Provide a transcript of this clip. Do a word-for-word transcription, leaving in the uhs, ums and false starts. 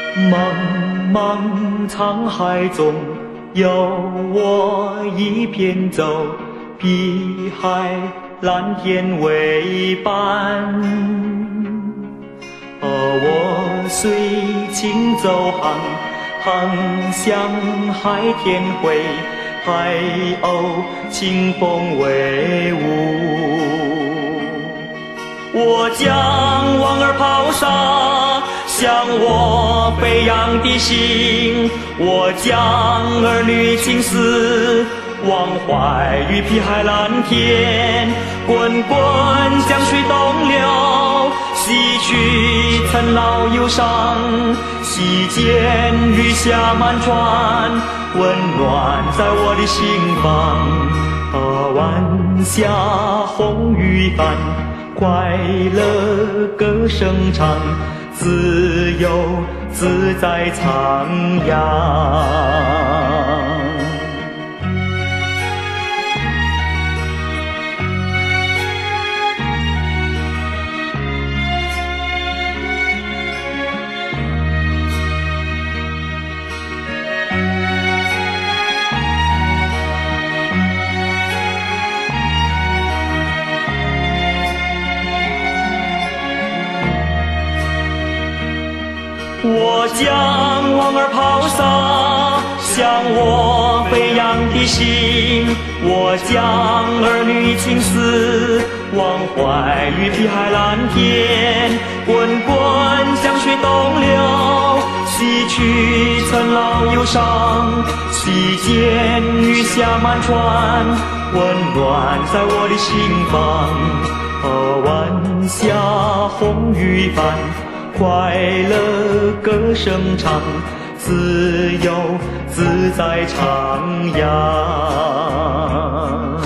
茫茫沧海中，有我一边走，碧海蓝天为伴。而我随情走航，航向海天会，海鸥清风为伍。我将往儿抛沙，向我飞扬的心，我将儿女情思忘怀于碧海蓝天。滚滚江水东流，洗去尘劳忧伤，溪间雨下满船，温暖在我的心房。啊，晚霞红雨帆，快乐歌声唱，自由自在徜徉。我将往儿抛洒，向我飞扬的心，我将儿女情思忘怀于碧海蓝天。滚滚江水东流，洗去尘劳忧伤，溪间雨下满船，温暖在我的心房。啊，晚霞红雨帆，快乐歌声唱，自由自在徜徉。